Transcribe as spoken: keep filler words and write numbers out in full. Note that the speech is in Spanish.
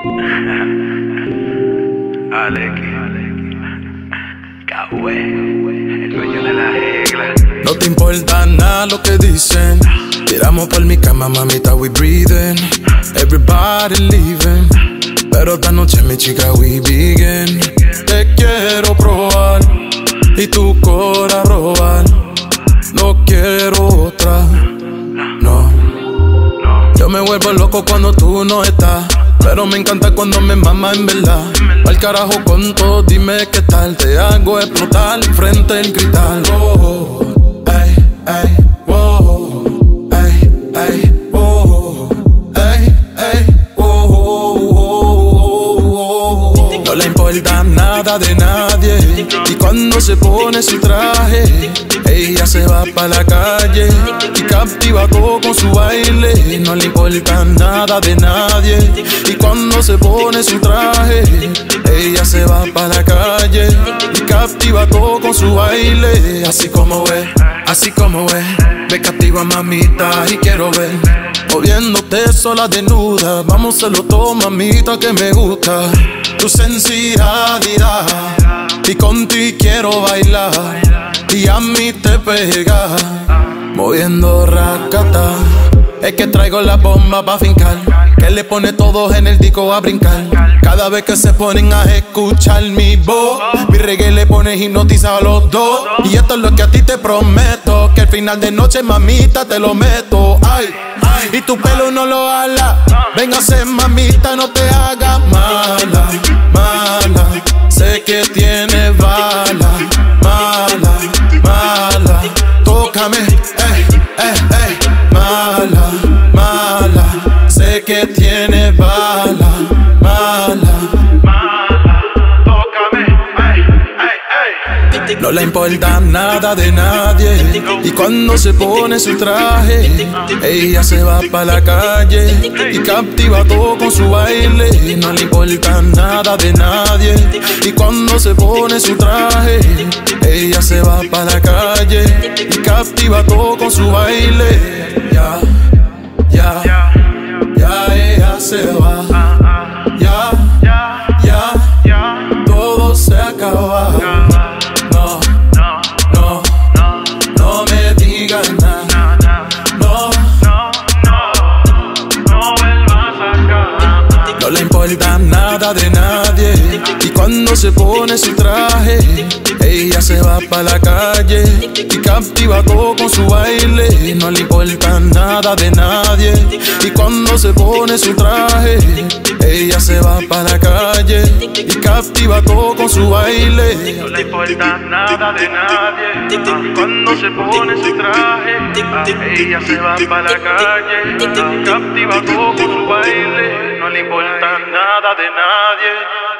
Alequi, Cahue, el dueño de la regla. No te importa nada lo que dicen. Tiramos por mi cama, mamita, we breathing. Everybody leaving. Pero esta noche, mi chica, we begin. Te quiero probar y tu cora robar. No quiero otra, no. Yo me vuelvo loco cuando tú no estás, pero me encanta cuando me mama en verdad. Al carajo con todo, dime qué tal. Te hago explotar frente al cristal. Oh, ay, ay, oh, ay, ay, oh, ay, ay, oh, oh, oh, oh. No le importa nada de nadie, y cuando se pone su traje, ella se va pa' la calle y captiva todo con su baile. No le importa nada de nadie, y cuando se pone su traje, ella se va pa' la calle y captiva todo con su baile. Así como ve, así como ve, me captiva mamita y quiero ver moviéndote sola desnuda. Vamos a hacerlo todo, mamita, que me gusta tu sensibilidad, y contigo quiero bailar y a mí te pega moviendo racata. Es que traigo la bomba pa' fincar, que le pone todos en el disco a brincar. Cada vez que se ponen a escuchar mi voz, mi reggae le pone hipnotizado a los dos. Y esto es lo que a ti te prometo, que al final de noche, mamita, te lo meto. Ay, y tu pelo no lo ala. Véngase, mamita, no te hagas mala, mala. Sé que tiene bala, mala, mala. Tócame, eh, eh, eh. Mala, mala. Sé que tiene bala, mala. No le importa nada de nadie, y cuando se pone su traje, ella se va pa' la calle y captiva todo con su baile. No le importa nada de nadie, y cuando se pone su traje, ella se va pa' la calle y captiva todo con su baile. Ya, ya, ya ella se va. Ya, ya, todo se acaba. No le importa nada de nadie, y cuando se pone su traje, ella se va pa' la calle y captiva todo con su baile. No le importa nada de nadie, y cuando se pone su traje, ella se va pa' la calle y captiva todo con su baile. No le importa nada de nadie, cuando se pone su traje, ella se va pa' la calle y captiva todo con su baile. No le importa nada de nadie.